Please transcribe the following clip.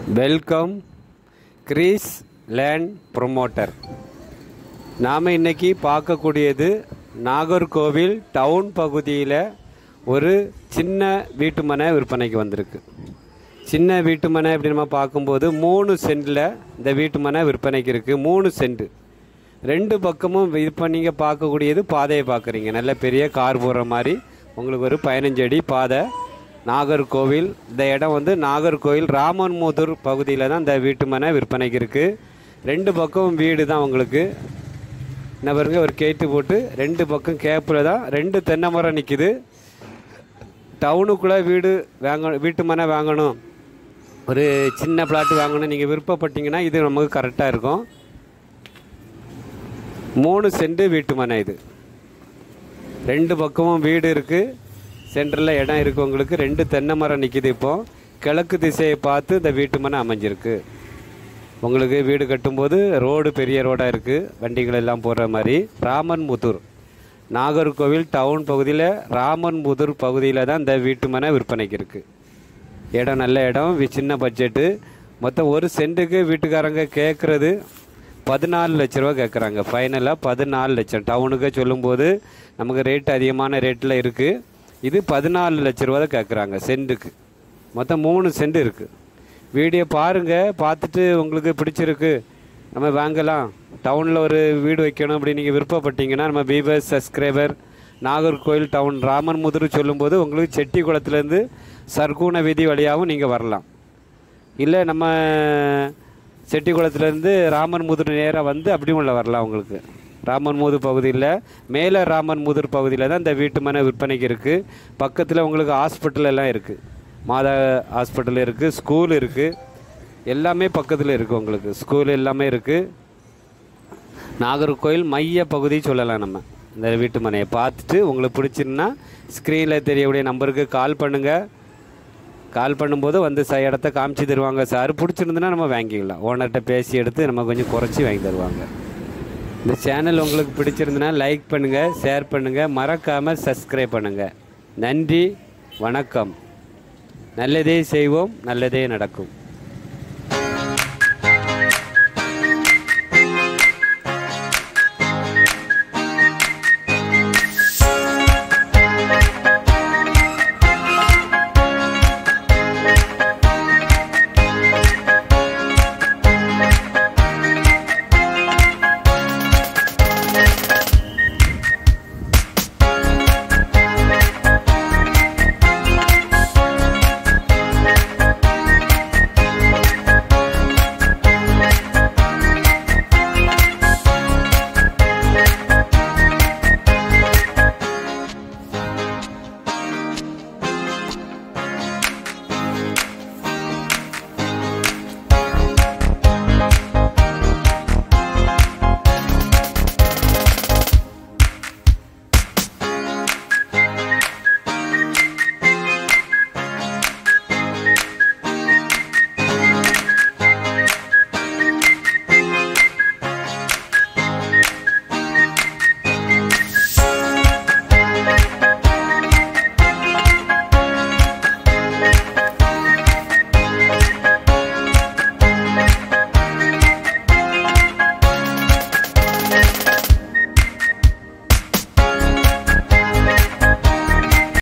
Welcome Greece land promoter. நாம் இன்றைக்கி பார்க்கக்கூடியது நாகர்கோவில் டவுன் பகுதியில் ஒரு சின்ன வீட்டு மனை விற்பனைக்கு வந்திருக்கு. சின்ன வீட்டு மனை அப்படி நம்ம பார்க்கும்போது 3 சென்டில் இந்த வீட்டு மனை விற்பனைக்கு இருக்குது. 3 சென்ட், 2 பக்கமும் இப்போ நீங்கள் பார்க்கக்கூடியது பாதையை பார்க்குறீங்க. நல்ல பெரிய கார் போகிற மாதிரி உங்களுக்கு ஒரு 15 அடி பாதை. நாகர்கோவில் இந்த இடம் வந்து நாகர்கோவில் ராமன்முதூர் பகுதியில் தான் இந்த வீட்டு மனை விற்பனைக்கு இருக்குது. 2 பக்கம் வீடு தான் உங்களுக்கு. என்ன பாருங்க, ஒரு கேட்டு போட்டு 2 பக்கம் கேப்பில் தான் 2 தென்னை மரம் நிற்கிது. டவுனுக்குள்ளே வீட்டு மனை வாங்கணும், ஒரு சின்ன பிளாட் வாங்கணும் நீங்கள் விருப்பப்பட்டீங்கன்னா இது நமக்கு கரெக்டாக இருக்கும். 3 சென்ட் வீட்டு மனை இது. 2 பக்கமும் வீடு இருக்குது, சென்டரில் இடம் இருக்குது உங்களுக்கு. 2 தென்னை மரம் நிற்கிது. இப்போது கிழக்கு திசையை பார்த்து இந்த வீட்டு மனை அமைஞ்சிருக்கு. உங்களுக்கு வீடு கட்டும்போது ரோடு பெரிய ரோடாக இருக்குது, வண்டிகள் எல்லாம் போடுற மாதிரி. ராமன்முதூர் நாகர்கோவில் டவுன் பகுதியில் ராமன்முதூர் பகுதியில் தான் இந்த வீட்டு மனை விற்பனைக்கு இருக்குது. இடம் நல்ல இடம், சின்ன பட்ஜெட்டு. மொத்தம் 1 சென்ட்டுக்கு வீட்டுக்காரங்க கேட்குறது 14 லட்ச ரூபா கேட்குறாங்க. ஃபைனலாக 14 லட்சம். டவுனுக்கு சொல்லும்போது நமக்கு ரேட்டு அதிகமான ரேட்டில் இருக்குது. இது 14 லட்ச ரூபா தான் கேட்குறாங்க சென்ட்டுக்கு. மொத்தம் 3 சென்ட் இருக்குது. வீடியோ பாருங்கள், பார்த்துட்டு உங்களுக்கு பிடிச்சிருக்கு நம்ம வாங்கலாம், டவுனில் ஒரு வீடு வைக்கணும் அப்படி நீங்கள் விருப்பப்பட்டீங்கன்னா நம்ம பீபர்ஸ் சப்ஸ்கிரைபர் நாகர்கோவில் டவுன் ராமன்முதூர் சொல்லும்போது உங்களுக்கு செட்டிக்குளத்துலேருந்து சர்க்குண வீதி வழியாகவும் நீங்கள் வரலாம். இல்லை நம்ம செட்டிக்குளத்துலேருந்து ராமன்முதூர் நேராக வந்து அப்படியும் உள்ள வரலாம். உங்களுக்கு ராமன்முதூர் பகுதியில் மேலே ராமன்முதூர் பகுதியில் தான் இந்த வீட்டு மனை விற்பனைக்கு இருக்குது. பக்கத்தில் உங்களுக்கு ஹாஸ்பிட்டல் எல்லாம் இருக்குது, மாதா ஹாஸ்பிட்டல் இருக்குது, ஸ்கூல் இருக்குது, எல்லாமே பக்கத்தில் இருக்குது உங்களுக்கு. ஸ்கூல் எல்லாமே இருக்குது. நாகர்கோவில் மைய பகுதி சொல்லலாம். நம்ம இந்த வீட்டு மனையை பார்த்துட்டு உங்களுக்கு பிடிச்சிருந்தா ஸ்க்ரீனில் தெரியக்கூடிய நம்பருக்கு கால் பண்ணுங்கள். கால் பண்ணும்போது வந்து இடத்த காமிச்சு தருவாங்க. சார் பிடிச்சிருந்துன்னா நம்ம வாங்கிக்கலாம். ஓனர்கிட்ட பேசி எடுத்து நம்ம கொஞ்சம் குறைச்சி வாங்கி தருவாங்க. இந்த சேனல் உங்களுக்கு பிடிச்சிருந்துன்னா லைக் பண்ணுங்கள், ஷேர் பண்ணுங்கள், மறக்காமல் சப்ஸ்கிரைப் பண்ணுங்கள். நன்றி, வணக்கம். நல்லதே செய்வோம், நல்லதே நடக்கும்.